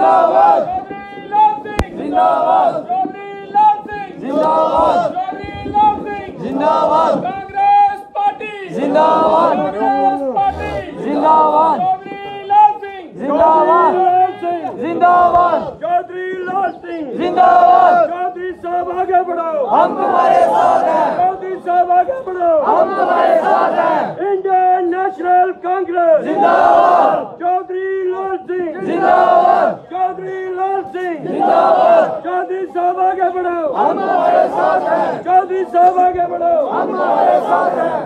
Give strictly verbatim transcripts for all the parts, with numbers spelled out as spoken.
जिंदाबाद चौधरी लाल सिंह जिंदाबाद चौधरी लाल सिंह जिंदाबाद चौधरी लाल सिंह जिंदाबाद कांग्रेस पार्टी जिंदाबाद कांग्रेस पार्टी जिंदाबाद चौधरी लाल सिंह जिंदाबाद जिंदाबाद चौधरी लाल सिंह जिंदाबाद चौधरी साहब आगे बढ़ो हम तुम्हारे साथ हैं चौधरी साहब आगे बढ़ो हम तुम्हारे साथ हैं इंडियन नेशनल कांग्रेस जिंदाबाद चौधरी लाल सिंह जिंदाबाद चौधरी लाल सिंह जिंदाबाद चौधरी साहब आगे बढ़ो हम तुम्हारे साथ हैं चौधरी साहब आगे बढ़ो हम तुम्हारे साथ हैं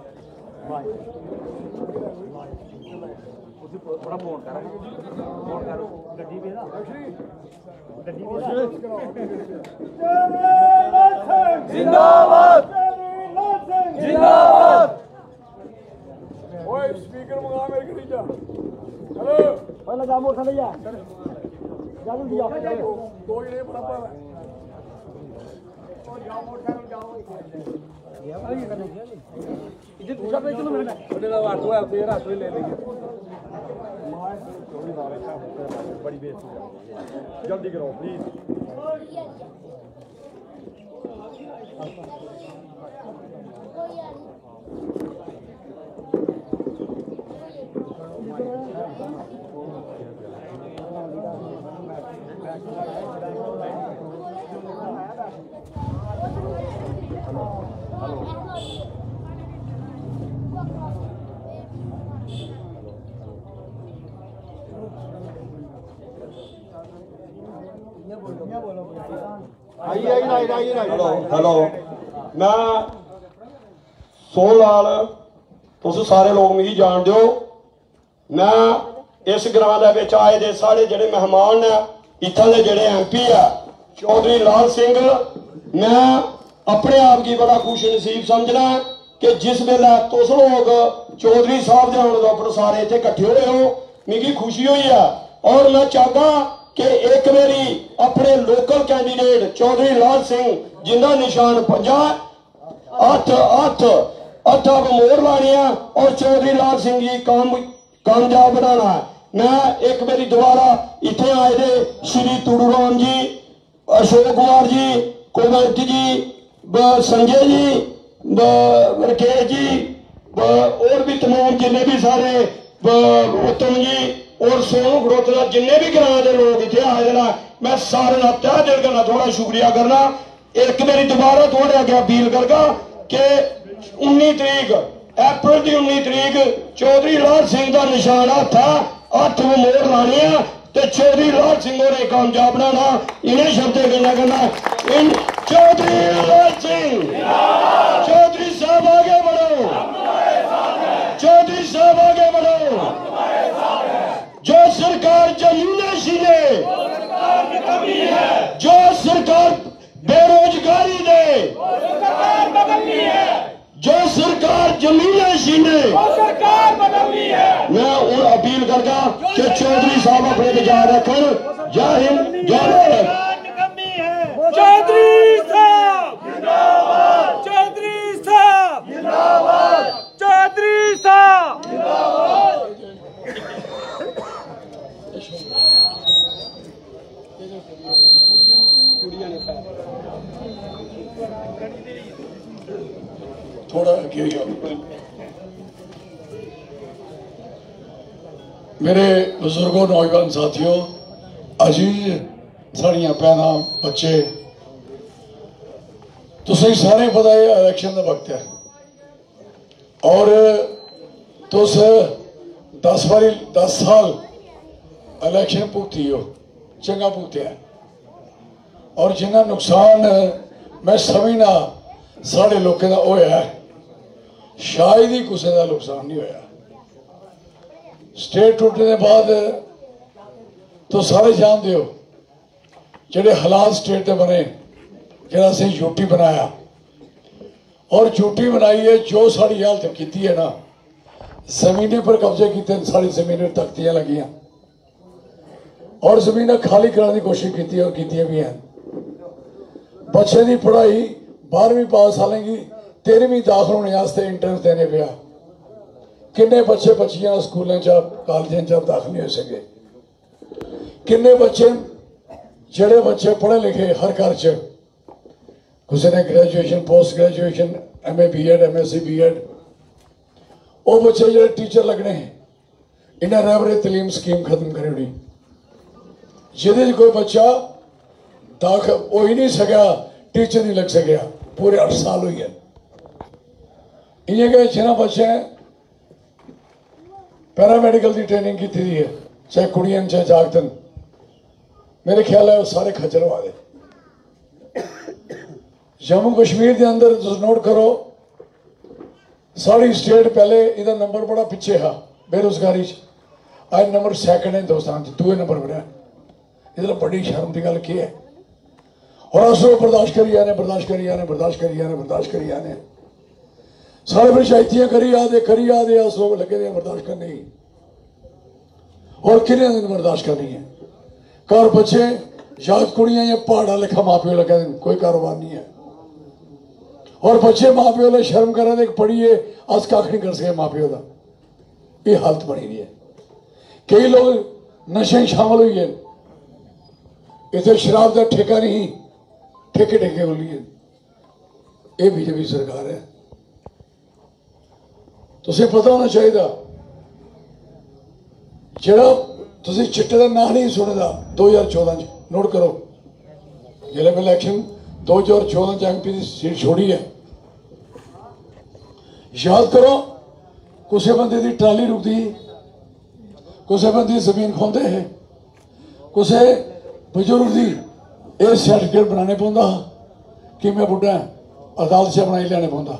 थोड़ा फोन कर फोन करो गड्डी पे ना गड्डी पे जिंदाबाद जिंदाबाद ओए स्पीकर मंगा मेरे के नीचे हेलो ओए लगा मोटर ले जा जल्दी दिया दो ही नहीं बराबर है और जाओ मोटर जाओ इधर दूसरा पे चलो मेरे छोटे ला वाट हुआ तो ये रात में ले लेंगे बड़ी बेइज्जती जल्दी करो प्लीज हेलो हेलो मैं सोहन लाल तुस सारे लोग मिगी जान दो मैं इस ग्रां दे आए दे साढ़े जेडे मेहमान ने इत्थों के जेडे एम पी है चौधरी लाल सिंह मैं अपने आप की बड़ा खुश नसीब समझना कि जिस वेले तुस लोग चौधरी साहब के आने उपर सारे इतने इकट्ठे हुए हो मिगी खुशी हुई है और मैं चाहता कि एक मेरी अपने लोकल कैंडीडेट चौधरी लाल सिंह जिंदा निशान पंजा अठ अठ अठ मोर लानी है और चौधरी लाल सिंह जी काम कामयाब बनाना है मैं एक मेरी दोबारा इतने आए थे श्री तुड़ूराम जी अशोक कुमार जी कुमार जी संजय जी राकेश जी और भी तमाम जिन्हें भी सारे उत्तम जी और सोनू खड़ोतरा जिन्हें भी ग्रां के लोग इतने आए ना मैं सारे का तह दिल करना थोड़ा शुक्रिया करना एक मेरी दोबारा थोड़े अगे अपील करगा कि उन्नी तरीक अप्रैल की उन्नी तरीक चौधरी लाल सिंह का निशाना था अठ मोर लानी है तो चौधरी लाल सिंह होरें कामयाब बनाना इन्हें शब्दों कहना करना इन चौधरी लाल सिंह चौधरी साहब आगे बढ़ो चौधरी साहब आगे बढ़ो जो सरकार जमीन नशीने जो सरकार बेरोजगारी दे जो सरकार जमीन नशीने मैं और अपील करता कि चौधरी साहब अपने विचार रखन जय हिंद जय भारत चौधरी साहब जिंदाबाद चौधरी साहब जिंदाबाद चौधरी साहब जिंदाबाद थोड़ा मेरे बुजुर्गों नौजवान साथियों अजीज साड़ियां भैन बच्चे तुसें सारे पता है इलेक्शन का वक्त है और तुस दस बारी दस साल इलेक्शन भुगती हो चंगा भुगतिया और जिन्ना नुकसान मैं समझना साढ़े लोगों का होया शायद ही किसी का नुकसान नहीं होया स्टेट टुटने के बाद तो सारे जानते हो जेडे हालात स्टेट के बने जो असें यूटी बनाया और यूटी बनाई है जो साड़ी हालत की है ना जमीने पर कब्जे किए सारी जमीन तख्तियां लगियां और जमीन खाली कराने की कोशिश की और की भी हैं बच्चे की पढ़ाई बारहवीं पास आने की तेरहवीं दाखिल होने वास्ते इंटरनेट देने पे किन्ने बच्चे बच्चियां स्कूलों च कॉलेजों च दाखिल नहीं हो सके किन्ने बच्चे जेड़े बच्चे पढ़े लिखे हर घर च किसी ने graduation post graduation M A B Ed M S C B Ed वो बच्चे जो टीचर लगने हैं इन्हें रहबरे तलीम स्कीम खत्म करी उड़ी जिदे कोई बच्चा दाखिल हो ही नहीं सका टीचर नहीं लग सकिया पूरे अठ साल हुई है इं गए जिन्हें बच्चे पैरामेडिकल की ट्रेनिंग की थी है चाहे कुड़ियां चाहे जागतन मेरे ख्याल है वो सारे खज्जल हुआ दे जम्मू कश्मीर के अंदर तुम नोट करो साड़ी स्टेट पहले इधर नंबर बड़ा पिछे हा बेरोजगारी अज नंबर सैकंड है हिंदुस्तान दूए नंबर बड़ा इधर बड़ी शर्म की गल की है और अस लोग बर्दाश्त करी जाने बर्दाश्त करी जाने बर्दाश्त करी जाने बर्दाश्त करी जाने सारे पंचायतियां करी आदे करी आदे अस लोग लगे दे बर्दाश्त करने ही और कितने दिन बर्दाश्त करनी है घर बच्चे याद कुड़ियां या पहाड़ा लिखा माँ प्यो लगे कोई कारोबार नहीं है और बच्चे माँ प्यो ने शर्म करा दे पढ़िए अस कख नहीं कर सके माँ प्यो का ये हालत बनी रही है कई लोग नशे शामिल हुई है इतने शराब का ठेका नहीं ठेके ठेके को लिए ये बीजेपी सरकार है तुझे पता होना चाहिए जरा तुझे चिट्टे का ना नहीं सुनता दो हजार चौदह च नोट करो जिले में इलेक्शन दो हजार चौदह च एम पी की सीट छोड़ी है याद करो किसी बंदे की ट्राली रुकती किसी बंदे की जमीन खोते है किसी बजुर्ग की यह सर्टिफिकेट बनाने पौंदा कि मैं बुढ़ा अदालत से बनाई लेने पौंदा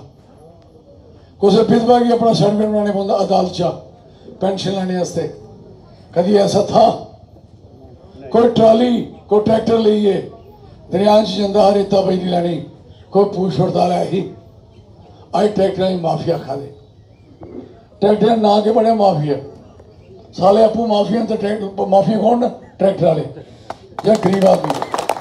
किसी विधवा की अपना सर्टिफिकेट बनाने पौंदा अदालत चा पेंशन लेने वास्ते कभी ऐसा था कोई ट्राली कोई ट्रैक्टर लीए दरिया जंदा रेता बजरी लैनी कोई पूछ पड़ताल है ही अज ट्रैक्टर की माफिया खा दे ट्रैक्टर ना के बने माफिया साले आपू माफिया तो ट्रैक्टर माफिया कौन ट्रैक्टर वाले या गरीब आदमी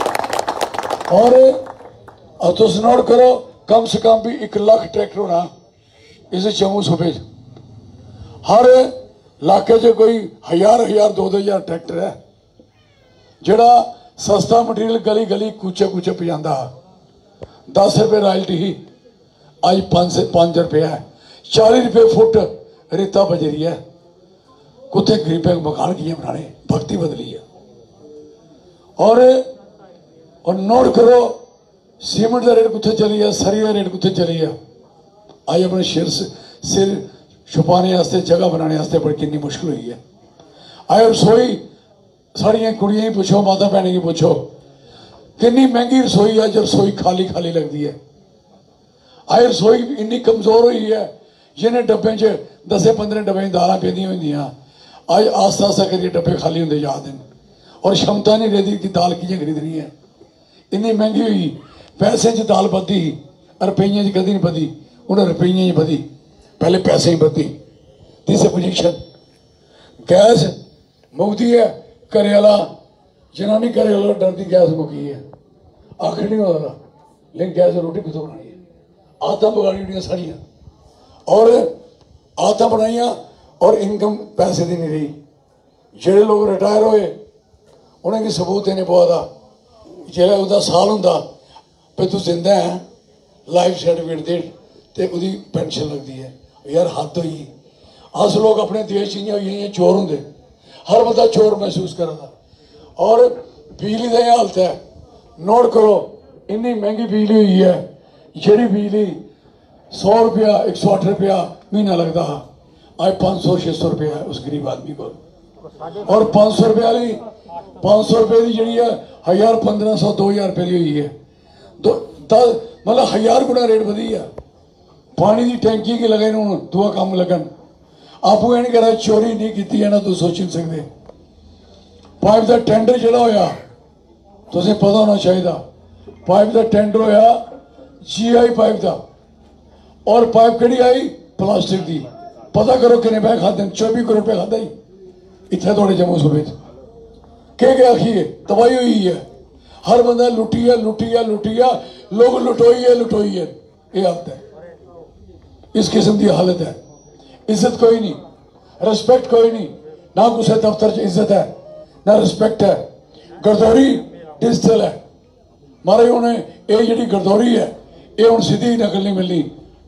और अब तुम नोट करो कम से कम भी एक लाख ट्रैक्टर होना इस जम्मू सूबे हर इलाके च कोई हजार हजार दो दो हजार ट्रैक्टर है जड़ा सस्ता मटीरियल गली गली कूचे कूचे पजांदा दस रुपये रॉयल्टी ही अज पांच से पांच रुपये है चाली रुपये फुट रेता बजरी है कुत्ते गरीबें मकान किए बनाने भक्ति बदली है और और नोट करो सीमेंट का रेट कुत्थे चली है सरी का रेट कुत्थे चली है अज अपने सिर सिर छुपाने वास्ते जगह बनाने वास्ते बड़ी कितनी मुश्किल हुई है अज रसोई साड़ियाँ कुड़ियाँ ही पूछो माता भैन की पूछो कितनी महंगी रसोई है जब रसोई खाली खाली लगती है अज रसोई इन्नी कमजोर हुई है जिन्हें डब्बे च दसे पंद्रह डब्बे दाल पेदी हुई अज आस्ता आस्ता करिए डब्बे खाली होंगे जा दिन और क्षमता नहीं रहती कि दाल किए खरीदनी है इन्नी महंगी हुई पैसे च दाल बधी रुपये च कदी नहीं बधी उन्हें रुपये बधी पहले पैसे ही बधी तीसरी पोजीशन गैस मुकती है घरे वाला जनानी घरे वाला डरती गैस मुकी है आखिर नहीं होता लेकिन गैस रोटी कितों बनानी है आदत बगाड़ी हुई साड़ियाँ और आदत बनाइया और इनकम पैसे की नहीं रही जेडे लोग रिटायर होए उन्हें की सबूत देने पवा था जो उसका साल होंगे भाई तू जिंदा है लाइफ सर्टिफिकेट दे तो उसकी पेंशन लगती है यार हद हुई अस लोग अपने देश हुई चोर होंगे हर बंदा चोर महसूस करा और बिजली का यह हालत है नोट करो इन्नी महंगी बिजली हुई है जी बिजली सौ रुपया एक सौ अठ रुपया महीना लगता है अज पाँच सौ छे सौ रुपया है उस गरीब आदमी को और पाँच सौ रुपये वाली पाँच सौ रुपये की जी है हजार पंद्रह सौ दो हजार रुपये की हुई है दो दस मतलब हजार गुना रेट वधी है पानी की टैंकी के लगे हूँ दुआ काम लगन आपू नहीं करा चोरी नहीं की ना तुम सोच नहीं सकते पाइप का टेंडर जोड़ा होया तुझे पता होना चाहिए पाइप का टेंडर होया जी आई पाइप का और पाइप कड़ी आई प्लास्टिक की पता करो कितने पैसे खाते चौबीस करोड़ रुपये खाता ही इतने थोड़े जम्मू सूबे के क्या आखिए तबाही हुई है हर बंदा लुटी है लुटी है लुटी है लोग लुटोई है लुटोई है ये हालत है इस किस्म की हालत है इज्जत कोई नहीं रिस्पेक्ट कोई नहीं ना किसी दफ्तर च इज्जत है ना रिस्पैक्ट है। गरदौरी डिजिटल है महाराज, उन्हें ये जी गरदौरी है ये हूँ सीधी नकल नहीं मिलनी,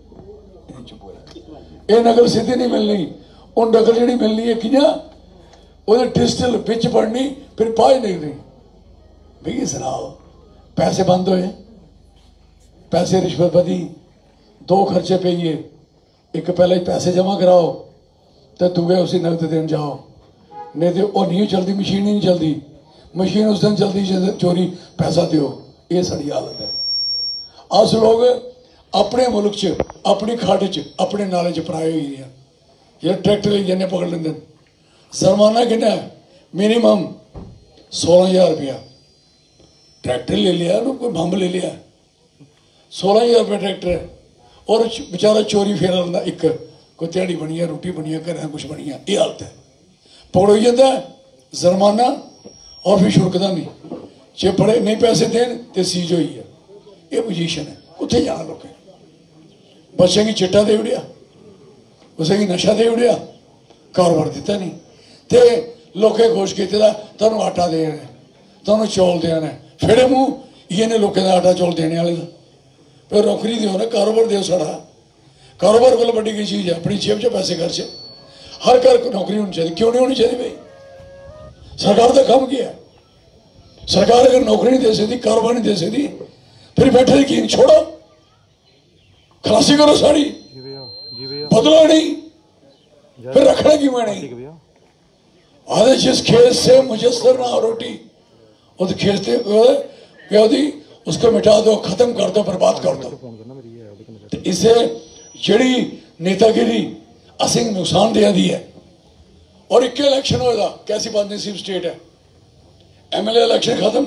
ये नकल सीधी नहीं मिलनी। उन नकल जी मिलनी है किया वो डिजिटल बिच पढ़नी फिर पाज निकलनी। भैया सुनाओ पैसे बंद होए, पैसे रिश्वत बधी, दो खर्चे पेइए, एक पहले पैसे जमा कराओ तो दूए उसी नकद देन जाओ, नहीं तो वह नहीं चलती, मशीन ही नहीं चलती। मशीन उस दिन चलती जिस चोरी पैसा दो। ये साड़ी हालत है। अस लोग अपने मुल्क च अपनी खड्ड च अपने नाले च पराए हुई हैं। जो ट्रैक्टर ले जाने पकड़ लेंगे, जुर्माना कितना है? मिनिमम सोलह हज़ार रुपया। ट्रैक्टर ले लिया ना, कोई बंब ले लिया, सोलह हज़ार रुपया ट्रैक्टर है, और बेचारा चोरी फेरा लेंदा। एक कोई ध्याड़ी बनी है, रोटी बनी है, घर कुछ बनी है, ये हालत है। पकड़ो जाता है जुर्माना और फिर छुड़कता नहीं। जे बड़े नहीं पैसे देन तो सीज हुई है। ये पोजीशन है। उत्थे जाना लोग बच्चे की चिट्टा दे उड़िया, उसे की नशा दे उड़िया, कारोबार दिता नहीं, तो लोकें खुश किया तुम आटा दे रहे, तुम चौल देना, फिर मूँह ये ने लोगों का आटा चौल देने वाले का। फिर नौकरी दो ना, कारोबार दो साड़ा। कारोबार को बड़ी की चीज़ है, अपनी जेब च पैसे खर्चे। हर घर को नौकरी होनी चाहिए। क्यों नहीं होनी चाहिए भाई? सरकार का काम किया है। सरकार अगर नौकरी नहीं दे सकती, कारोबार नहीं दे सकती, फिर बैठे यकीन छोड़ो, खलासी करो साड़ी, बदलो नहीं, फिर रखना क्यों है नहीं? आधे जिस खेत से मुयसर ना रोटी उस खेत से दी उसको मिटा दो, खत्म कर दो, बर्बाद कर दो। तो इसे जड़ी नेतागिरी असिंग नुकसान दे दी है। और एक इलेक्शन होगा, कैसी बात नसीब स्टेट है, एम एल ए इलेक्शन खत्म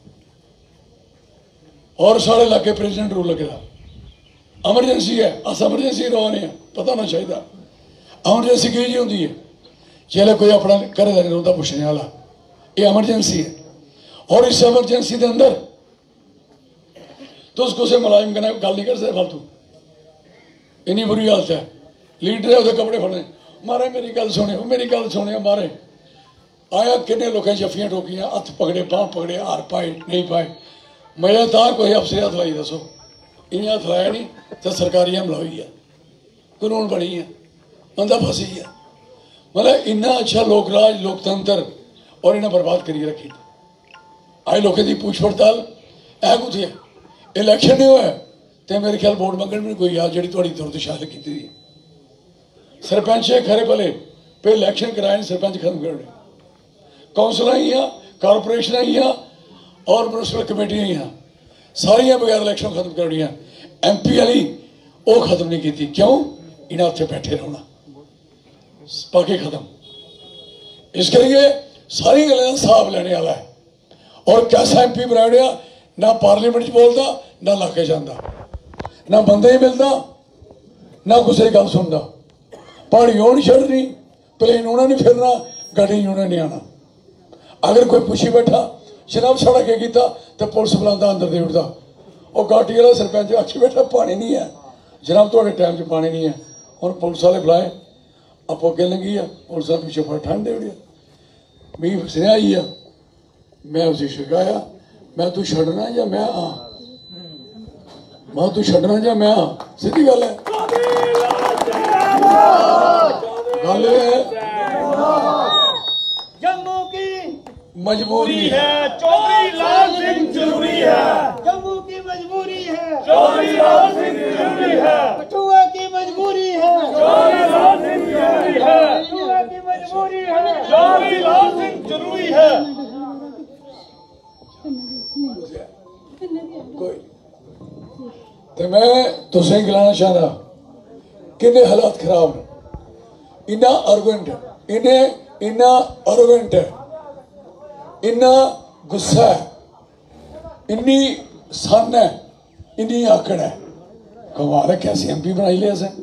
और सारे इलाके प्रेजिडेंट रूल लगेगा। एमरजेंसी है, अस एमरजेंसी रोने हैं, पता होना चाहिए। एमरजेंसी की जी होंगी है, चले कोई अपना घर का नहीं रोता पुछने वाला, ये एमरजेंसी है। और इस एमरजेंसी के अंदर तो उसको से मुलाजिम कहना गल नहीं कर सकते फालतू, इन्नी बुरी हालत है। लीडर है, उसके कपड़े फड़ने, मारे मेरी गल सुने, मेरी गल सुने, मारे आया किन्ने लोगों जफियां ठोकियां, हथ पकड़े, बांह पकड़े, हार पाए नहीं पाए। मजा था कोई अफसर हथ लाई दसो, इं हथ लाया नहीं तो सरकारी हमला हुई है, कानून बनी है, बंदा फसी है। मतलब इन्ना अच्छा लोकराज लोकतंत्र और इन्हें बर्बाद करिए रखी। अज लोगों की पूछ पड़ताल है कुछ इलेक्शन नहीं हुआ तो मेरे ख्याल वोट मंगन भी कोई आ जी थोड़ी दुर्दशा की। सरपंच खरे भले पे इलेक्शन कराए, सरपंच खत्म कर रहे, कौंसल ही कारपोरेशन ही और म्यूनसिपल कमेटियां ही सारिया बगैर इलेक्शन खत्म कर रही। एम पी वाली वो खत्म नहीं की। क्यों? इन्हें उत्थे बैठे रहना, बाकी खत्म। इस करिए सारी गल्लां दा हिसाब लेने वाला है। और कैसा एम पी बनाया, ना पार्लीमेंट बोलता, ना इलाके जाता, ना बंदा ही मिलता, ना किसी की गल सुनता। पहाड़ी नहीं छड़नी, प्लेन उन्हें नहीं फिरना, गड्डी उन्हें नहीं आना। अगर कोई पुछी बैठा जनाब साड़ा क्या किया तो पुलिस बुलाता, अंदर दे उठता। और घाटी वाला सरपंच आखी बैठा पानी नहीं है जनाब, थोड़े टाइम च पानी नहीं है। हम पुलिस वाले बुलाए, आप अगे लंघी है, पुलिस वाले पिछले पर ठंड दे उड़िया, मीह सुनिया आई है, मैं उसे छकाया, मैं तू छड़ना या मैं आ, मैं तू छड़ना या मैं आ। सीधी गल है, गल है जम्मू की मजबूरी है, चौधरी लाल सिंह जरूरी है। जम्मू की मजबूरी है, चौधरी लाल सिंह जरूरी है। कठुआ की मजबूरी है, चौधरी लाल सिंह जरूरी है। कठुआ की मजबूरी है, चौधरी लाल सिंह जरूरी है। कोई तो मैं तुसें गिलाना चाहता किन्ने हालात खराब ने। इन्ना अरगेंट है, इन्हें इन्ना अरगेंट है, इन्ना गुस्सा है, इन्नी सन है, इन्नी आकड़ है। कमाल है, कैसे एम पी बनाई लिया असें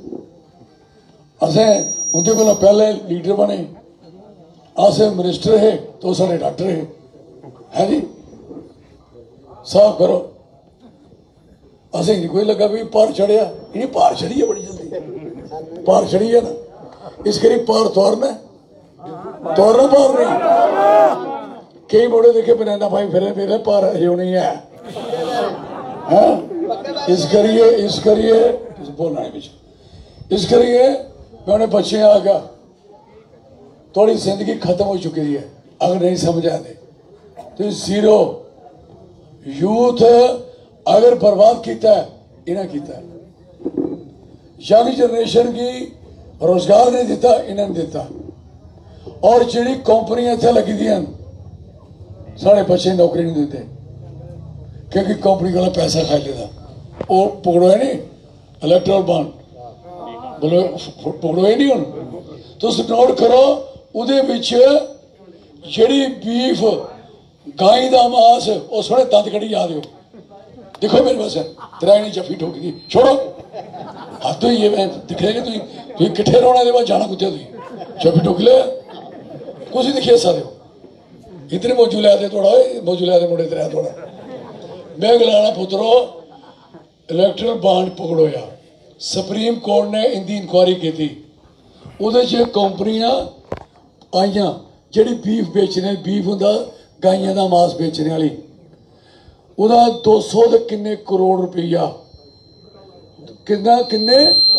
असें उनके को पहले लीडर बने, अस मिनिस्टर है तो सारे डॉक्टर है, है जी। साफ करो, असें नहीं कोई लगा भी पार चढ़िया, इन्हें पार चढ़ी है बड़ी जल्दी, पार चढ़ी है ना, इस करी पार तोड़ना तोड़ना पार नहीं। कई मुड़े देखे बनाना भाई फिर मेरे पर होनी है, है? इस करिए इस करिए बोलना है इस करिए मैं उन्हें बच्चे आ गया थोड़ी जिंदगी खत्म हो चुकी है अगर नहीं समझ आते तो जीरो यूथ अगर बर्बाद किया है इन्हें किया है। यंग जनरेशन की रोजगार नहीं दिता इन्हें दिता और जी कंपनियां इतने लगी दी साढ़े बच्चे नौकरी नहीं देते क्योंकि कंपनी वाला पैसा खाई लेता वो पकड़ोया नहीं इलेक्ट्रल बॉन्ड बोलो पकड़ोया नहीं हूँ तो नोट करो उहदे विच जिहड़ी बीफ गाय का मांस वो सोने दंद कड़ी जा दो देखो मेरे पास तेरा नहीं जफी ठोकी दी छोड़ो हाथ तो ही मैं दिख रहे तुम तुम किट्ठे रौना बाद जाना कुत्ते तुम जफी ठोक ले कुछ नहीं दिखिए सकते हो इतने मौजू लिया थोड़ा मौजू लिया मुंडे तेरा थोड़ा मैं गलाना पुत्रो इलैक्ट्रल बॉन्ड पकड़ोया सुप्रीम कोर्ट ने इनकी इंक्वायरी की थी उहदे च कंपनियां आईयां जिहड़ी बीफ बेचने बीफ हुंदा गाइयां दा मांस बेचने वाली उहदा दो सौ दे किन्ने करोड़ रुपया किन्ना किन्ने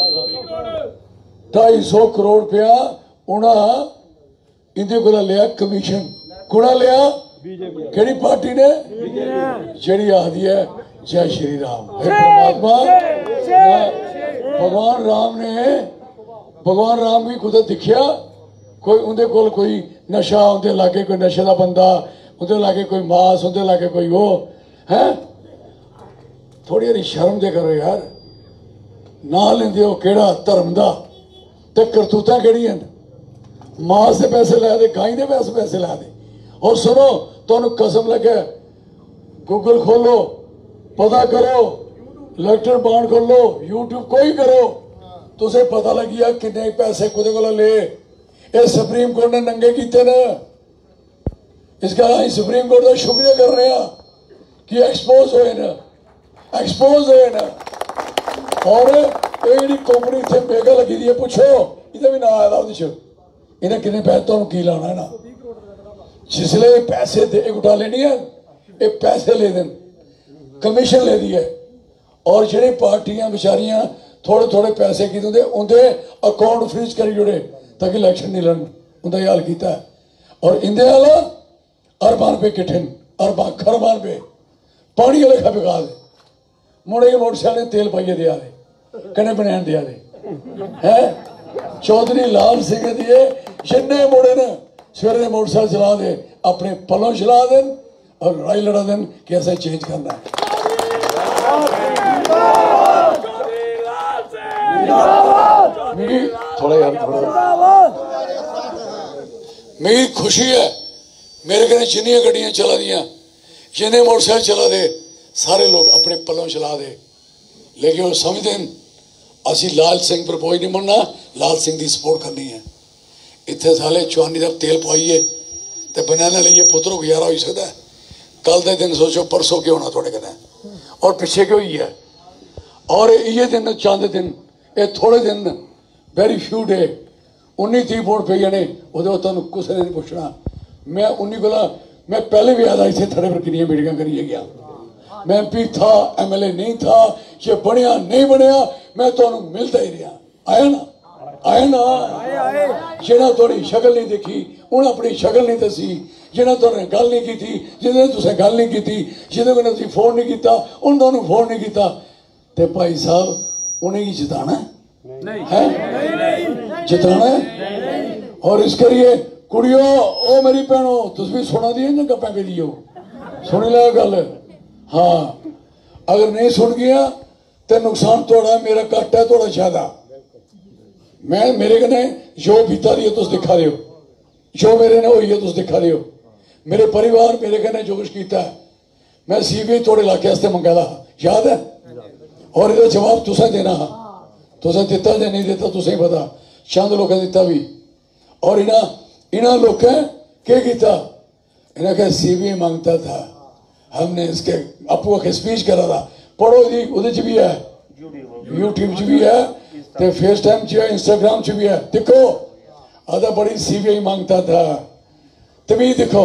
ढाई सौ करोड़ रुपया उन्हें इनके को लिया कमीशन कुड़ा लिया केड़ी पार्टी ने जी आदि है जय श्री राम परमात्मा भगवान राम ने भगवान राम भी कुछ दिखिया कोई उनके कोल कोई नशा उनके लागे कोई नशे का बंदा उनके लागे कोई मांस उनके लागे कोई वो है थोड़ी हारी शर्म दे करो यार ना लेंदे हो केड़ा धर्म दा ते करतूतां केड़ियां मांस के पैसे लै दे गाय के पैसे पैसे लै दे और सुनो तुहानू कसम लगे गूगल खोलो पता करो इलेक्ट्रल बॉन्ड खोलो यूट्यूब कोई करो तुसें पता लगी है किन्ने पैसे कुदे कोला ले ये सुप्रीम कोर्ट ने नंगे कीते ने इसका असीं सुप्रीम कोर्ट का शुक्रिया कर रहे हैं कि एक्सपोज होए न एक्सपोज होए न और ये जी कंपनी इतने मेगा लगी दी है पूछो इधर भी ना आया था इन्हें किन्ने पैसे तुहानू की लाना है ना जिसले पैसे दे घोटाले नहीं है ये पैसे ले देन कमीशन ले दी है और जेडे पार्टियां बेचारियां थोड़े थोड़े पैसे की देंगे उनके अकाउंट फ्रीज करी जोड़े ताकि इलेक्शन नहीं लड़न उनका हाल किया है और इंदे हाल अरबां रुपये किट्ठे अरबां खरबां रुपये पानी वाले खा बिका दे मुड़े के मोटरसाइकिल तेल पाइए दिया दे कन्ने बनैन दिया दे है चौधरी लाल सिंह दिए जिन्ने मुड़े ने सवेरे मोटरसाइकिल चला दे अपने पलों चला देन और लड़ाई लड़ा देन कि ऐसा चेंज करना है। थोड़ा यार थोड़ा मेरी खुशी है मेरे कने जिन्नियां गड्डियां चला दियां जिन्ने मोटरसाइकिल चला दे सारे लोग अपने पलों चला दे लेकिन वो समझते हैं असी लाल सिंह पर बोझ नहीं बनना लाल सिंह की सपोर्ट करनी है इतने साले चौहानी का तेल पाइए तो बनाना लीए पुत्रों गुजारा हो सकता है कल के दिन सोचो परसों क्यों होना थोड़े कने और पिछे क्यों ही है और ये दिन चंद दिन ये थोड़े दिन वेरी फ्यू डे उन्नी तीह वोट पे जाने वो तुम कुछ ने नहीं पूछना मैं उन्नी को मैं पहले भी आया इतने थड़े पर किनिया मीटिंग करिए गया मैं एम पी था एम एल ए नहीं था ये बनया नहीं बनया मैं तुहानू मिलता ही रहा आया ना आया ना जिन्हें थोड़ी शक्ल नहीं देखी उन्हें अपनी शक्ल नहीं दसी जिन्हें तुमने गल नहीं की थी जिन्हें तुसें गल नहीं की जिन्हें कन्नै तुसीं फोन नहीं किया उन्हें तुहानू फोन नहीं किया तो भाई साहब उन्हें जिताना है जिताना है और इस करिए कुड़ियो ओ मेरी भैनों तुम भी सुना दी ना गप्पां पेदियो सुनी लै गल हाँ अगर नहीं सुन गया तो नुकसान थोड़ा मेरा घट है थोड़ा ज्यादा मैं मेरे कने जो बीता दी तुम दिखा रहे हो जो मेरे ने हुई है तुम दिखा रहे हो मेरे परिवार मेरे कने जो कुछ किया है मैं सी बी आई थोड़े इलाके वास्ते मंगा था याद है और इसका जवाब तुसें देना हा तुसें दिता या नहीं दिता तुसें पता चंद लोगों दिता भी और इन्ह इन्ह लोगों क्या किया इन्हें क्या सी बी आई मांगता था हमने इसके आपको के स्पीच करा था पढ़ो जी उधर च भी है यूट्यूब च भी है तो फेस टाइम च है इंस्टाग्राम च भी है देखो आधा बड़ी सी बी आई मांगता था तभी देखो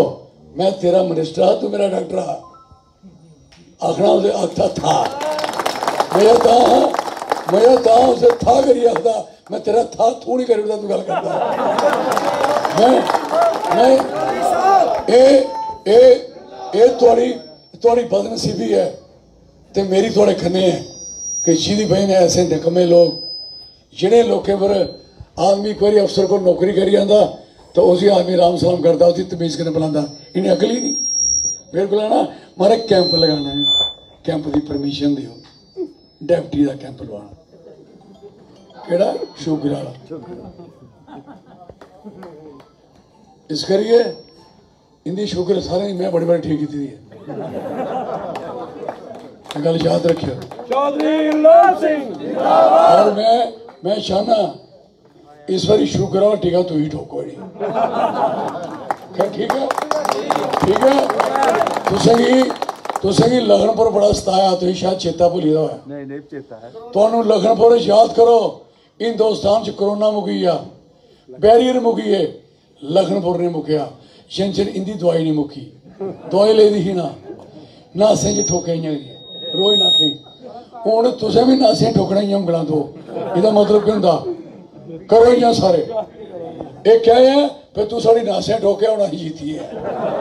मैं तेरा मिनिस्टर हाँ, तू मेरा डॉक्टर हाँ। आखना उसे आखता था मैं था मैं था उसे था करी आखदा मैं तेरा था थू नहीं कर तू गल करता मैं मैं ए ए ए थोड़ी थोड़ी बदनसीबी है ते मेरी थोड़े खन्ने है कि जिदी बहन ऐसे निकमे लोग जिन्हें लोगों पर आदमी एक बार अफसर को नौकरी करी आंदा तो उसी आदमी राम सलाम करता उसी तमीज कने बुलांदा इन्हें अकल ही नहीं मेरे को ना मारे कैंप लगाना है कैंप की परमिशन दियो डेप्टी का कैंप लवाना केड़ा शुगर वाला इस करिए इंदी शुगर सारे मैं बड़ी बड़ी ठीक की है गल याद रखियो चौधरी लाल सिंह और मैं मैं चाहना इस बार शुगर वाला टीका तू ही ठोको नहीं ठीक है ठीक है तुसेंगी तुसेंगी लखनपुर बड़ा सताया तुम शायद चेता भुली दा है नहीं नहीं चेता है तुहानू लखनपुर याद करो हिंदुस्तान च कोरोना मुकी आ बैरियर मुकी है लखनपुर ने मुकिया जिन चिर इंदी दवाई नहीं मुकी दवाई लेदी ही ना नासें च ठोके रोज ना नहीं हूँ तुसें भी नासें ठोकना ही उंगलों तो इसका मतलब क्या होंदा करो इं सारे एक क्या है फिर तू साड़ी नासें ठोके होना ही जीती है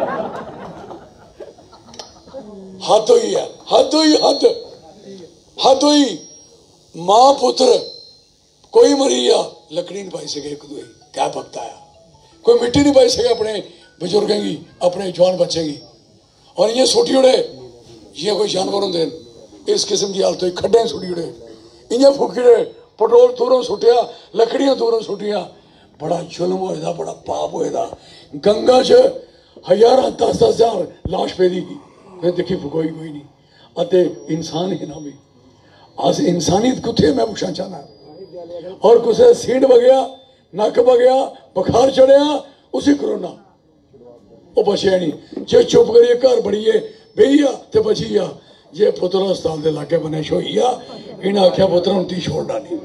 हद हुई है हद हुई हद हद हुई मां पुत्र कोई मरी आ लकड़ी नहीं पाई सके एक दुई क्या पकता है कोई मिट्टी नहीं पाई सके अपने बुजुर्गों की अपने जवान बच्चे की और ये सुटी उड़े ये कोई जानवर होंगे इस किस्म की हालत हुई खड्डे सुटी उड़े इं फूकी उड़े पेट्रोल दूरों सुटिया लकड़ियां दूरों सुटिया बड़ा जुल्म होएदा बड़ा पाप होएदा गंगा च हजारां दस दस हजार लाश पेदी की फिर देखी कोई कोई नहीं अते इंसान ही ना भी अस इंसानियत कुत्थे मैं पूछना चाहना और कुछ सीट बगया नक बगया बुखार चढ़िया उसी कोरोना वो बचिया नहीं जे चुप करिए घर बड़िए बेही आ ते बची आ जे पुत्र अस्पताल के लागे बने छोई आ इन्हें आख्या पुत्र हूं ती छोड़ना नहीं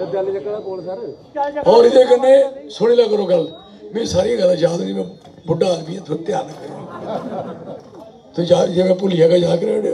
और ये कन्ने सुनी ला करो गल मैं सारी गल याद नहीं मैं बुढ़ा आदमी थोड़ा ध्यान करो तो जा जे मैं भुलिया का याद कर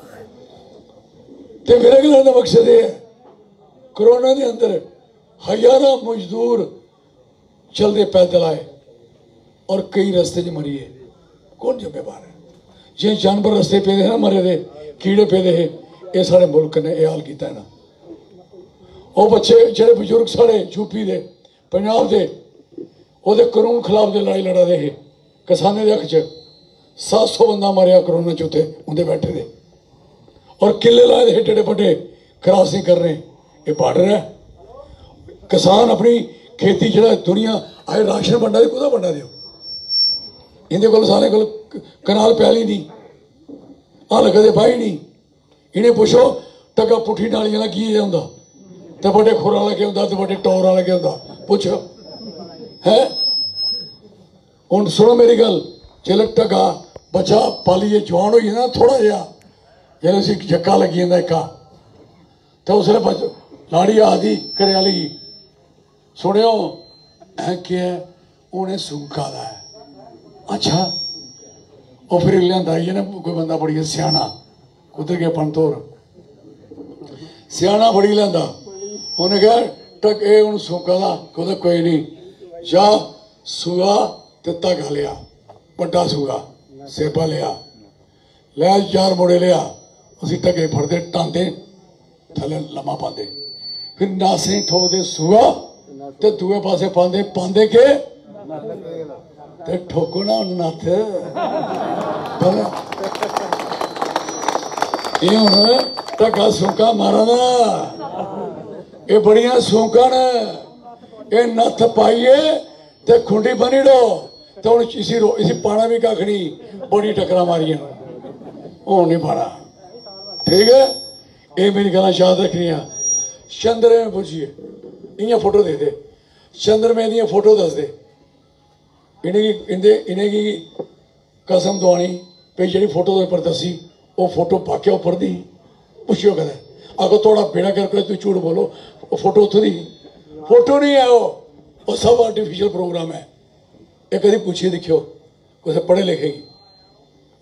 ते मेरे गल का मकसद ये है कोरोना के अंदर हजारों मजदूर चलते पैदल आए और कई रस्ते च मरीए कौन जिम्मेवार है जे जानवर रस्ते पेदे है ना मरे दे कीड़े पेदे है ये सारे मुल्क ने यह हाल किया ना वो बच्चे जेडे बजुर्ग साढ़े यूपी दे पंजाब दे वो कानून खिलाफ दे लड़ाई लड़ा दे किसाने के हक च सात सौ बंदा मरिया करोना च उत्थे उंदे बैठे दे और किले लाए दे टेढ़े बड्डे क्रॉस नहीं कर रहे ये बॉर्डर है किसान अपनी खेती जो दुनिया आए राशन बंडा दे कुदा बंडा दो इंदे कोल सारे कोल कनाल पैली नहीं हल कदे पाई नहीं इन्हें पुछो टगा पुठी नाली वाला की होंदा ते बड़े खुर वाला क्या होंदा ते बड़े टोर वाला क्या होंदा पुछो है हुण सुनो मेरी गल जिसले टगा बच्चा पालिए जवान हो ना थोड़ा जहा जिसले उसी जक्का लगी जाता इक्का तो उसने लाड़ी आदि घरे वाली सुनियो ऐ क्या उन्हें सूखा दा है अच्छा और फिर लिया ही ना कोई बंदा बड़ी सियाना कुदर गया पंतोर सियाना बड़ी लिया उन्हें कहा टक ए हूँ सूखा दा कुदर कोई नहीं जा सूआ ते धागा लिया बड़ा सूआ सेबा लिया लै चार मुड़े लिया असी ढगे फड़ते टांदे थले लम्मा पाते फिर नासे ठोकते सूआ ते दूए पासे पाते पाते के ते ठोको ना नत्थ ये हुण ढगा सूका मारा ना ये बड़िया सूका ने ये नत्थ पाइए ते खुंडी बनी डो तो हुण इसी रो इसी पाना भी कख नहीं बड़ी टकरा मारिया हूँ नहीं पाना ठीक है ये मेरी गल्लां याद रखनियां चंद्रमे में पुछिए इं फोटो दे दे चंद्रमे दी फोटो दस दे इन्हें इन्हें इन्हें कसम दवानी भाई जी फोटो उपर दसी वो फोटो पाके उपर दी पुछियो कद अगर थोड़ा बेड़ा करके तुम झूठ बोलो वो फोटो उतो दी फोटो नहीं है वो वो सब आर्टिफिशियल प्रोग्राम है ये कभी पूछिए देखियो कुछ पढ़े लिखे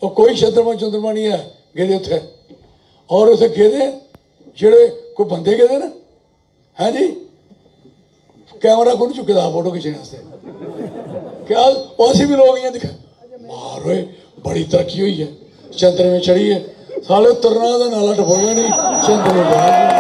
और कोई चंद्रमा चंद्रमा नहीं है गेदे उत्थे और उत्थे गेदे जेड़े कोई बंदे गेदे ना है जी कैमरा को नहीं चुके फोटो खिंचने वास्ते क्या ऐसे भी लोग दिखा मारो बड़ी तरक्की हुई है चंद्र में चढ़ी है साले तरना का नाला टपोया नहीं चंद्र में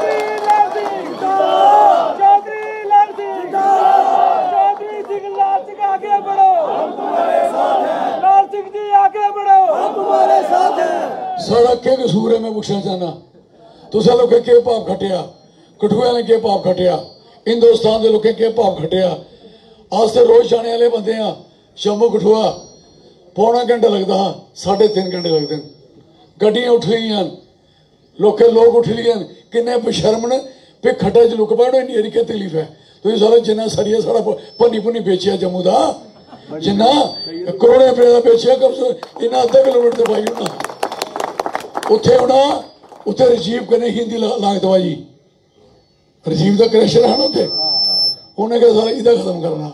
साढ़ा के कसूर है मैं पूछना चाहना तुसा लोग के भाव खटिया कठुआ ने के भाव खटिया हिंदुस्तान के लोगों के भाव खटिया आज तो रोज जाने वाले बंदे हैं जम्मू कठुआ पौना घंटा लगता हाँ साढ़े तीन घंटे लगते हैं गड्डियां उठ गई लोग लोग उठ लिए किन्ने बशर्मन भी खड्डे च लुक पाए इन्नी क्या तकलीफ है तुम सारा जिन्ना सरिया सारा भन्नी भुन्नी बेचिया जम्मू का जिन्ना करोड़े रुपये का बेचिया कम इन्ना अद्धा किलोमीटर से पाई होना उत्थे होना उत्थे रजीव कन्नै हिंदी लाग दवाई रजीव का क्रैशर है ना उत्थे उन्हें क्या सारा इदा खत्म करना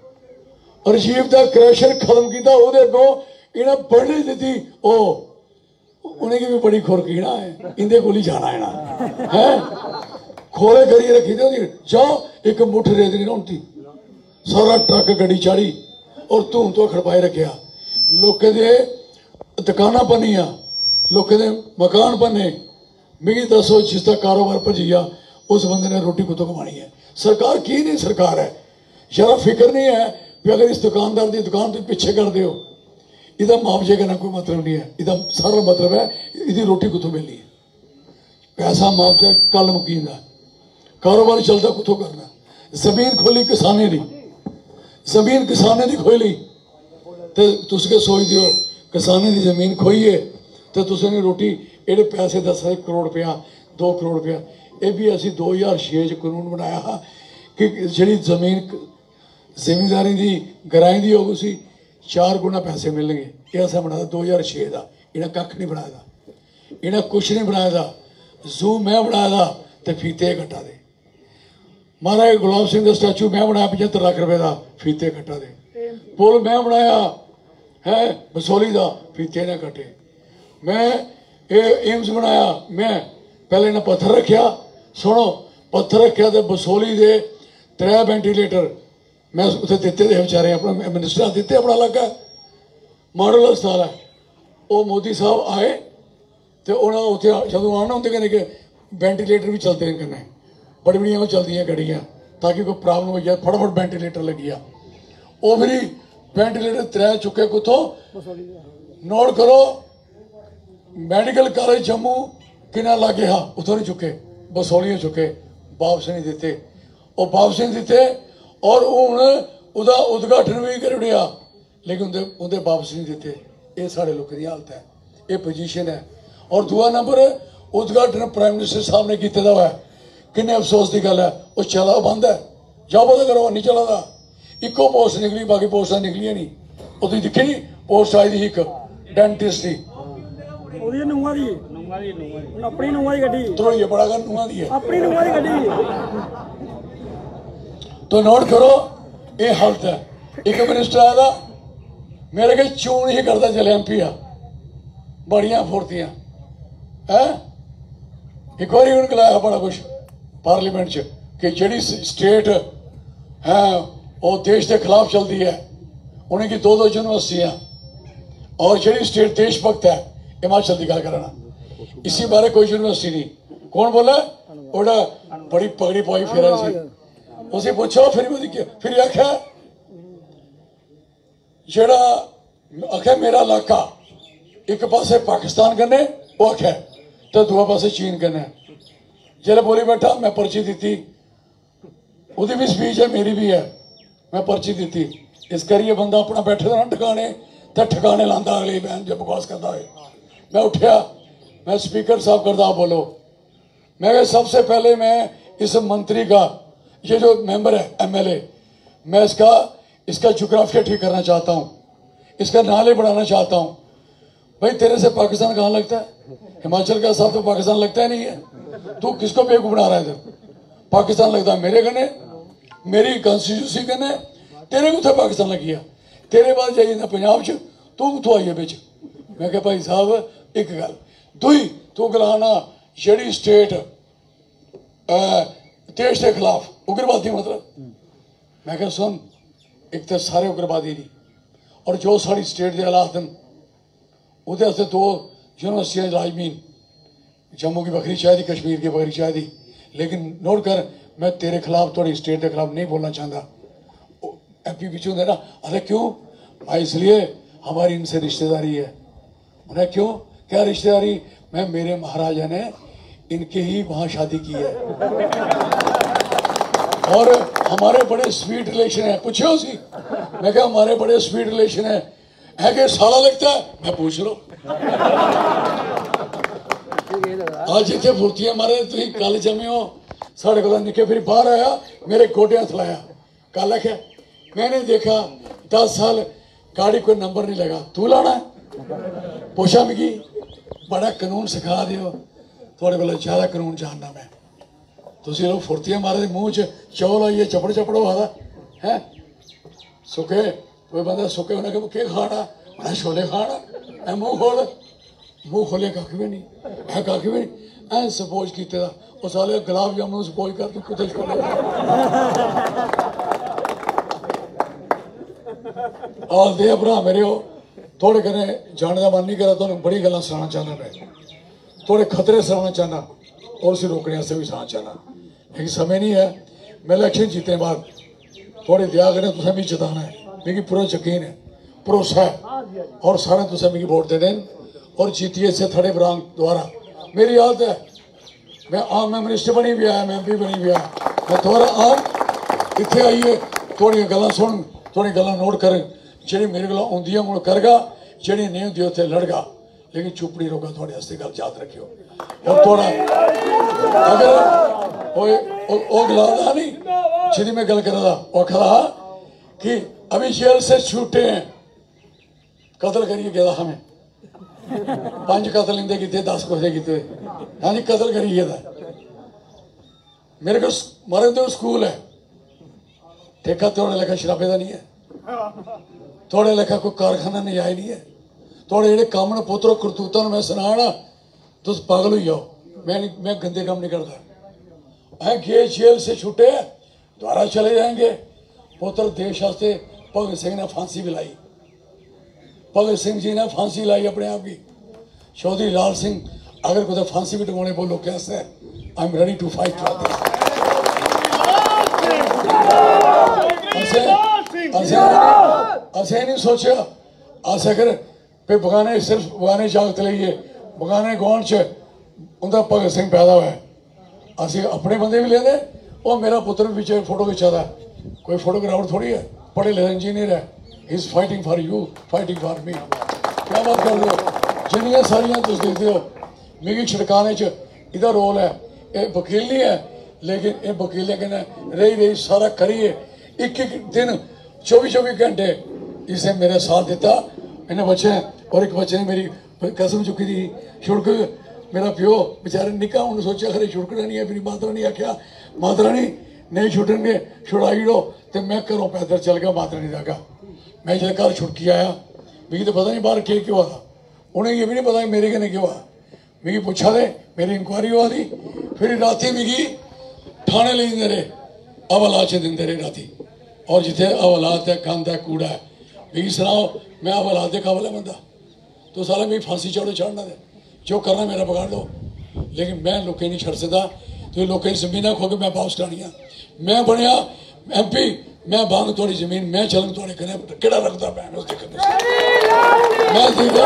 रजीव का क्रैशर खत्म किया ਉਹਦੇ ਅੱਗੋਂ इन्हें बढ़ने दी ओ उन्हें भी बड़ी खुरकीना है इंदे को ही जाना है ना है खोले करिए रखी थी जाओ एक मुठ रेत नहीं होती सारा ट्रक गड्डी चाड़ी और धूम तो खड़पाए रखिया लोगों के दुकाना बनिया लोगों के मकान बने मिगी दसो जिसका कारोबार भजिया उस बंदे ने रोटी कुत्तों कमानी है सरकार की नहीं सरकार है जरा फिक्र नहीं है भी अगर इस दुकानदार की दुकान तुम पिछे कर दो इदा मुआवजे करना कोई मतलब नहीं है इदा सारा मतलब है इसकी रोटी कुत्तों मिलनी है पैसा मुआवजा कल मुकींदा कारोबार चलता कुत्तों करना जमीन खोली किसाने की जमीन किसाने की खोई तो तुस के सोचते हो किसाने की जमीन खोईए तो तुसें रोटी एडे पैसे दस करोड़ रुपया दो करोड़ रुपया ये भी असी दो हज़ार छे च कानून बनाया कि जी जमीन जिमीदारी की गराएं की होगी सी चार गुना पैसे मिलेंगे ये असें बनाया दो हज़ार छे का इन्हें कख नहीं बनाया इन्हें कुछ नहीं बनाया जू मैं बनाया तो फीते कट्टा दे महाराज गुलाब सिंह का स्टैचू मैं बनाया पचहत्तर लाख रुपए का फीते कट्टा दे पुल मैं बनाया है बसोली का फीते ने कटे मैं ये एम्स बनाया मैं पहले इन्हें पत्थर रखा सुनो पत्थर रखा तो बसोली के त्रै वेंटीलेटर मैं उत्थे दिते थे बेचारे अपने मिनिस्टर दिते अपना इलाका मॉडल अस्पताल है वो मोदी साहब आए तो उन्होंने उत्थे जदों आना होंगे कन्नै कि वेंटीलेटर भी चलते हैं कन्नै बड़ी बड़िया चलदियां गड्डियां ताकि कोई प्रॉब्लम हो जाए फटाफट वेंटीलेटर लगी आ वो फिर वेंटीलेटर त्रै चुके कुत्थों नोट करो मैडिकल कॉलेज जम्मू किना लागे हा उतों नहीं चुके बसोलियां चुके वापस नहीं दिते वो वापस नहीं दिते और हूँ उदा उद्घाटन भी कर उड़िया लेकिन उनके उनके वापस नहीं देते ये साढ़े लोगों की हालत है ये पोजीशन है और दूआ नंबर उद्घाटन प्राइम मिनिस्टर साहब ने किए हुआ है किन्ने अफसोस की गल है वो चला बंद है जाओ पता करो नहीं चला था इको पोस्ट निकली बाकी पोस्टा निकलियां नहीं वो तुम दिखी नहीं पोस्ट आई थी एक डेंटिस्ट की अपनी नूंहां दी गड्डी तरोइए बड़ा कर नूंहां दी है अपनी नूंहां दी गड्डी तो नोट करो ये हालत है एक मिनिस्टर आया मेरे के चोन ही करता चले एम पी आ बड़िया फुर्तियां है एक बार उन्हें गलाया बड़ा कुछ पार्लीमेंट च कि जी स्टेट है वो देश के खिलाफ चलती है उन्हें की दो दो यूनिवर्सिटियां और जी स्टेट देशभक्त है हिमाचल की गल करना इसी बारे कोई यूनिवर्सिटी नहीं कौन बोला ओड़ा बड़ी पगड़ी पाई फिर उसे पूछो फिर फिर आख्या जेड़ा आख्या मेरा इलाका एक पासे पाकिस्तान कन्नै वो आख्या तो दूआ पासे चीन कन्नै जेल्लै बोली बैठा मैं पर्ची दी उसकी भी स्पीच है मेरी भी है मैं पर्ची दी इस करिए बंदा अपना बैठे ना ठिकाने तो ठिकाने लाता अगली बहन जब बकवास करता है मैं उठा मैं स्पीकर साहब करदा बोलो मैं सबसे पहले मैं इस मंत्री का ये जो मेंबर है एमएलए मैं इसका इसका जोग्राफिया ठीक करना चाहता हूँ इसका नाले बढ़ाना चाहता हूँ भाई तेरे से पाकिस्तान कहाँ लगता है हिमाचल का साथ तो पाकिस्तान लगता ही नहीं है तू किसको बेवकूफ बना रहा है इधर पाकिस्तान लगता है मेरे कने मेरी कॉन्स्टिट्यूंसी कने तेरे कुत्थे पाकिस्तान लगी है तेरे बाद जाइए ना पंजाब च तू कुत्थों आई है बिच मैं क्या भाई साहब एक गल दुई तू गलाना जी स्टेट देश के खिलाफ उग्रवादी मतलब मैं क्या सुन एक तो सारे उग्रवादी नहीं और जो साड़ी स्टेट के हालात हैं वो दो यूनिवर्सिटियां लाजमीन जम्मू की बखरी चाहिए कश्मीर की बखरी चाहिए लेकिन नोट कर मैं तेरे खिलाफ थोड़ी स्टेट के खिलाफ नहीं बोलना चाहता एम पी पीछे होंगे ना अरे क्यों भाई इसलिए हमारी इनसे रिश्तेदारी है उन्हें क्यों क्या रिश्तेदारी मैं मेरे महाराजा ने इनके ही वहाँ शादी की है और हमारे बड़े स्वीट रिलेशन है पूछे उसी मैं क्या हमारे बड़े स्वीट रिलेशन है है कि साला लगता है मैं पूछ लो आज इतने फुर्तियां मारे तुम कल जमे हो साढ़े को निके फिर बाहर आया मेरे गोटे हथ लाया कल आख्या मैंने देखा दस साल गाड़ी कोई नंबर नहीं लगा तू लाना है पूछा मिगी बड़ा कानून सिखा दियो थोड़े को ज्यादा कानून जानना मैं तुम लोग फुर्तियां मारे मूँह च चौल आइए चपड़ चपड़ो हादा है सुके कोई बंदा सुके उन्हें के खाना उन्हें छोले खाना मूँह खोल मूँह खोले कख भी नहीं है कख भी नहीं ऐ सपोज किते दा साले गुलाब जामुन सपोज कर तू कुछ छोले और दे भरा मेरे हो थोड़े कने जाने का मन नहीं करा तुम बड़ी गल्लां सुनाना चाहना मैं थोड़े खतरे सुनाना चाहना और उसे रोकने से भी सुनाना चाहना लेकिन समय नहीं है मैं इलेक्शन जीतने बाद थोड़े दया करें तुसें भी जिताना है मेरी पूरा यकीन है भरोसा है और सारे तुसें मिगी वोट दे दें और जीतिए से थड़े ब्रांग द्वारा मेरी याद है मैं आम मैं मिनिस्टर बनी भी आया मैं एम पी बनी भी आया मैं दोबारा आम इतने आइए थोड़ी गल्लां सुन थोड़ी गल्लां नोट कर जी मेरे को आंदियां मुड़ करगा जी नहीं होंगी उत्थे लड़गा लेकिन चुप नहीं रहोगा थोड़े वास्ते गल याद रखियो और थोड़ा अगर वो गलादा नहीं जी मैं गल करा वो आखा कि अभी जेल से छूटे हैं कतल करिए गया हमें पांच कतल इंदे किते दस कुछ किते हाँ जी कतल करिए मेरे को मरन तो स्कूल है ठेका थोड़े लेखा शराबे का नहीं है थोड़े लेखा कोई कारखाना नजायज नहीं है थोड़े जो काम ने पुत्रो करतूतों मैं सुना तुम पागल हो जाओ मैं मैं गंदे काम नहीं करता है गे जेल से छूटे दोबारा चले जाएंगे पुत्र देश वास्ते भगत सिंह ने फांसी भी लाई भगत सिंह जी ने फांसी लाई अपने आप की चौधरी लाल सिंह अगर कोई फांसी भी टंगाने बोलो कैसे I am ready to fight असें नहीं सोचा अस अगर पे बगाने सिर्फ बगाने जागत लीए बगाने गाँव च उनका भगत सिंह पैदा हुआ असं अपने बंदे भी लेंदे वो मेरा पुत्र भी पीछे फोटो खिंचा कोई फोटोग्राफर थोड़ी है पढ़े लिखे इंजीनियर है is fighting for you fighting for me क्या बात कर रहे हो जिन्नियां सारियां तुम देखते हो मिगी छिड़काने च इहदा रोल है ये वकील नहीं है लेकिन ये वकीलें कन्नै रही रही सारा करिए एक एक दिन चौबी चौबी घंटे इसने मेरा साथ दिता इन्हें बच्चे और एक बच्चे ने मेरी कसम चुकी थी छुड़क मेरा प्यो बेचारे निका उन्हें सोचा खरे छुड़कना नहीं है मेरी माता रानी आख्या माता रानी नहीं छुड़नगे छुड़ाई लो तो मैं घरों पैदल चल गया माता रानी जागा मैं जो घर छुड़की आया मिगी तो पता नहीं बाहर के क्यों आ उन्हें ये भी नहीं पता मेरे कन्नै क्यों आ मिगी पूछा दे मेरी इंक्वायरी हुआ थी फिर राती मिगी थाने ले देंदे रहे हवालात च दिंदे रहे राती और जिथे हवालात है गंद है कूड़ा है मिगी सुनाओ मैं हवालात के काबल है बंदा तो साला मिगी फांसी चढ़ो चढ़ना दे जो करना मेरा पकड़ लो लेकिन मैं लोकें नहीं छड़ सकता तो लोकें जमीन खो के मैं वापस करानी मैं बनया एम पी मैं बांग थोड़ी जमीन मैं चलन थोड़े कने केड़ा रखता पैन उस देख मैं देखा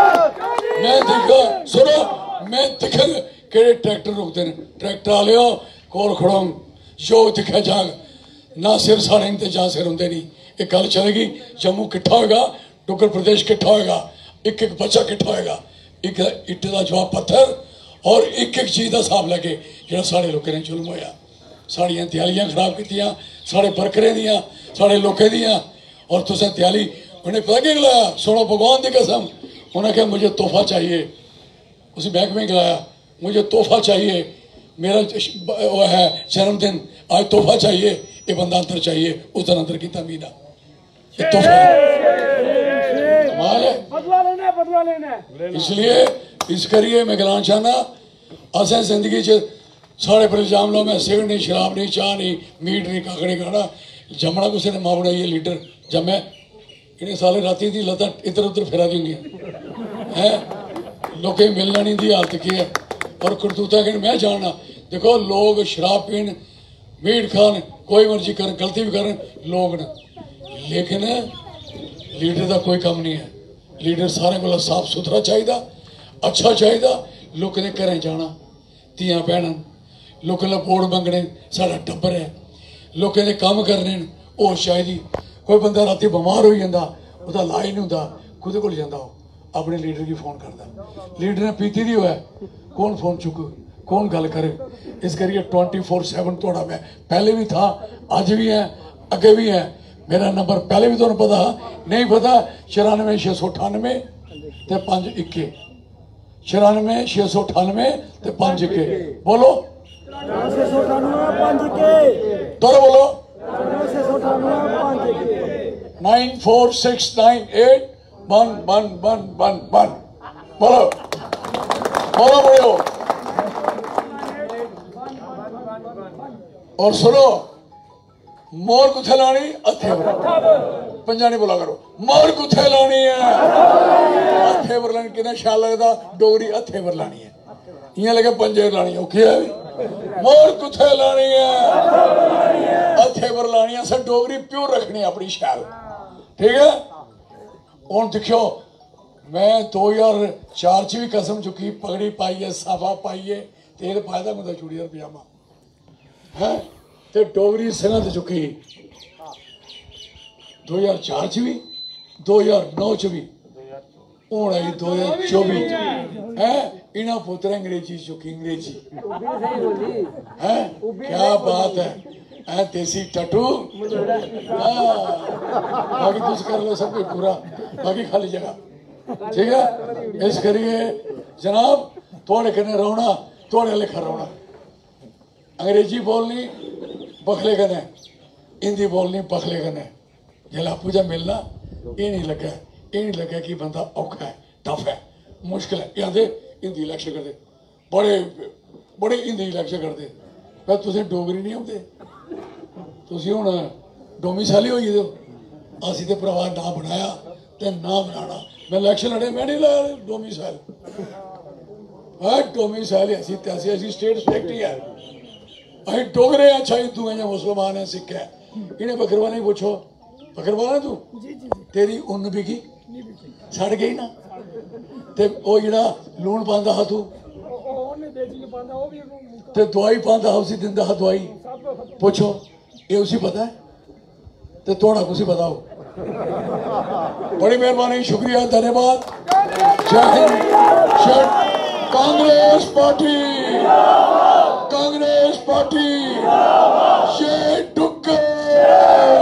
मैं देखा सुनो मैं दिखा केड़े ट्रैक्टर रुकते हैं ट्रैक्टर वाले कोल खड़ो जो दिखा जाग ना सिर साढ़े ते जा सिर होंगे नहीं एक गल चलेगी जम्मू किट्ठा होगा डुग्गर प्रदेश किट्ठा होगा एक एक बच्चा किट्ठा होगा एक इट्टे का जवाब पत्थर और एक एक चीज़ का हिसाब लैके जो साढ़े लोगों ने जुल्म होया साड़ियाँ त्यालियाँ खराब कीतियाँ साढ़े बरकरें दियाँ साढ़े लोगों दियाँ और तुसें त्याली उन्हें पता क्या गलाया सुनो भगवान की कसम उन्हें कहा मुझे तोहफा चाहिए उसी महकमे गलाया मुझे तोहफा चाहिए मेरा वो है जन्मदिन आज तोहफा चाहिए ये बंदा अंदर चाहिए उस दिन अंदर की तमीना ये तोहफा है फैसला लेना है। इसलिए इस करिए मैं गलाना चाहना असें जिंदगी च साढ़े पर इल्जाम लो मैं सिगरेट नहीं शराब नहीं चाह नहीं मीट नहीं कक्ख नहीं खाना जमना कुछ ने मां बनाई लीडर जमै इन्हें साले राती दी लत्तां इधर उधर फेरा देंगे हैं लोकें मिलना नहीं दी हालत की है और करतूता कि मैं जानना देखो लोग शराब पीन मीट खान कोई मर्जी कर गलती भी करन लोग न लेकिन लीडर का कोई कम नहीं है लीडर सारे को साफ सुथरा चाहिए अच्छा चाहिए लोगों के घरें जाना धियां भैन लोगों का वोट मंगने साडा टब्बर है लोगों के काम करने होश चाहिए कोई बंदा राती बीमार हो जाता उसका इलाज नहीं होंदा कुदे कोल जांदा अपने लीडर की फोन करता लीडर ने पीती दी होए कौन फोन चुक कौन गल करे इस करिए ट्वेंटी फोर सैवन थोड़ा मैं पहले भी था अज भी है अगे भी है मेरा नंबर पहले भी तुहानू पता नहीं पता चौरानवे छे सौ अठानवे ते पांच इक्के चौरानवे छे सौ अठानवे ते पांच इक्के बोलो छे सौ अठानवे पांच के दोबारा बोलो छे सौ अठानवे पांच के nine four six nine eight one one one one one बोलो बोलो बोलो और सुनो मोर कुथे लानी हथे पंजा नहीं बोला करो मोर कुथे लानी है हथे पर लानी कितना ख्याल लगता डोगरी हथे पर लानी है इं लगे पंजे लानी औखी है मोर कुथे लानी है हथे पर लानी है सर डोगरी प्योर रखनी अपनी शैल ठीक है हूँ दिखो मैं दो हजार चार च भी कसम चुकी पगड़ी पाइए साफा पाइए तेल पाए दा मुंडा चूड़ीदार पजामा है ते डोगरी संगत चुकी दो हजार चार च भी दो हजार नौ च भी हूँ आई दो हजार चौबी है इन्हों पुत्र अंग्रेजी चुकी अंग्रेजी है क्या बात है है देसी टटू बाकी तुम कर लो सब कुछ पूरा बाकी खाली जगह ठीक है इस करिए जनाब थोड़े कने रोना थोड़े लेखा रोना अंग्रेजी बोलनी बखले कने हिंदी बोलनी बखले कने जल आपू जब मिलना ये नहीं लगे ये नहीं लगे कि बंदा औखा है टफ है मुश्किल है ये आते हिंदी लैक्चर करते बड़े बड़े हिंदी लैक्चर करते पर तुसें डोगरी नहीं आते तुसी हुण डोमिसाइल हो गए हो असीं ते भरावा ना बनाया ते ना बनाना मैं इलैक्शन लड़े मैं नहीं लाया डोमिसाइल है डोमिसाइल असीं ते असीं असीं स्टेट सेक्रेटरी है असीं डोगरे अच्छा हिंदू हैं या मुसलमान हैं सिख है इन्हें बकरवा नहीं पूछो बकरवा है तू तेरी उन्न बिकी सड़ गई ना ते ओ जिहड़ा लूण पांदा हा तू ते दवाई पांदा हा उसी दिंदा हा दवाई पूछो ये उसी पता है तो थोड़ा कुछ पता हो बड़ी मेहरबानी शुक्रिया धन्यवाद जय हिंद जय कांग्रेस पार्टी कांग्रेस पार्टी जय